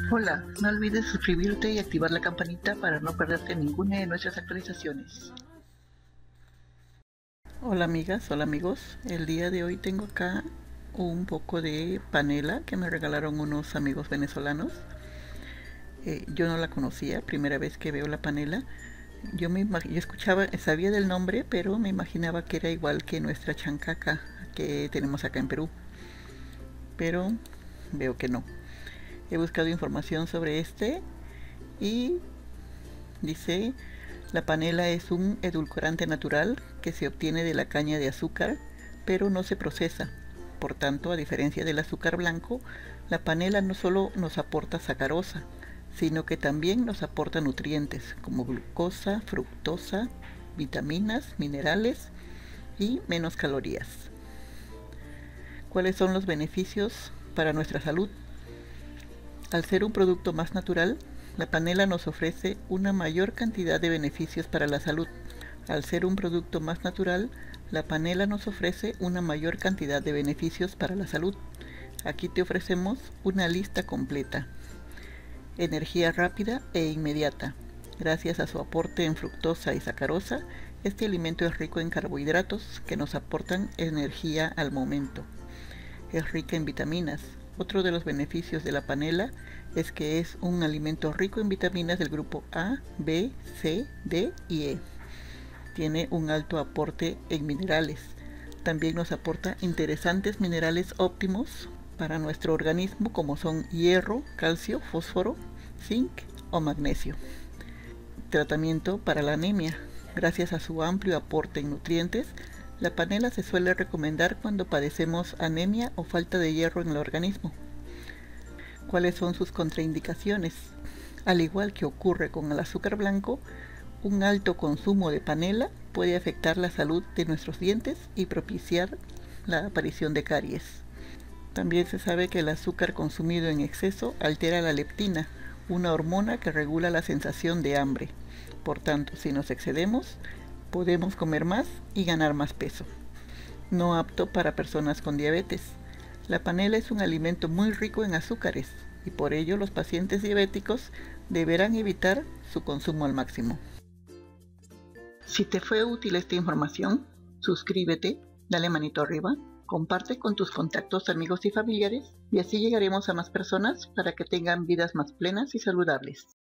Hola, no olvides suscribirte y activar la campanita para no perderte ninguna de nuestras actualizaciones. Hola amigas, hola amigos, el día de hoy tengo acá un poco de panela que me regalaron unos amigos venezolanos. Yo no la conocía, primera vez que veo la panela. Yo escuchaba, sabía del nombre, pero me imaginaba que era igual que nuestra chancaca que tenemos acá en Perú, pero veo que no. He buscado información sobre y dice: la panela es un edulcorante natural que se obtiene de la caña de azúcar, pero no se procesa. Por tanto, a diferencia del azúcar blanco, la panela no solo nos aporta sacarosa, sino que también nos aporta nutrientes como glucosa, fructosa, vitaminas, minerales y menos calorías. ¿Cuáles son los beneficios para nuestra salud? Al ser un producto más natural, la panela nos ofrece una mayor cantidad de beneficios para la salud. Al ser un producto más natural, la panela nos ofrece una mayor cantidad de beneficios para la salud. Aquí te ofrecemos una lista completa. Energía rápida e inmediata. Gracias a su aporte en fructosa y sacarosa, este alimento es rico en carbohidratos que nos aportan energía al momento. Es rica en vitaminas. Otro de los beneficios de la panela es que es un alimento rico en vitaminas del grupo A, B, C, D y E. Tiene un alto aporte en minerales. También nos aporta interesantes minerales óptimos para nuestro organismo, como son hierro, calcio, fósforo, zinc o magnesio. Tratamiento para la anemia. Gracias a su amplio aporte en nutrientes, la panela se suele recomendar cuando padecemos anemia o falta de hierro en el organismo. ¿Cuáles son sus contraindicaciones? Al igual que ocurre con el azúcar blanco, un alto consumo de panela puede afectar la salud de nuestros dientes y propiciar la aparición de caries. También se sabe que el azúcar consumido en exceso altera la leptina, una hormona que regula la sensación de hambre. Por tanto, si nos excedemos, podemos comer más y ganar más peso. No apto para personas con diabetes. La panela es un alimento muy rico en azúcares y por ello los pacientes diabéticos deberán evitar su consumo al máximo. Si te fue útil esta información, suscríbete, dale manito arriba, comparte con tus contactos, amigos y familiares y así llegaremos a más personas para que tengan vidas más plenas y saludables.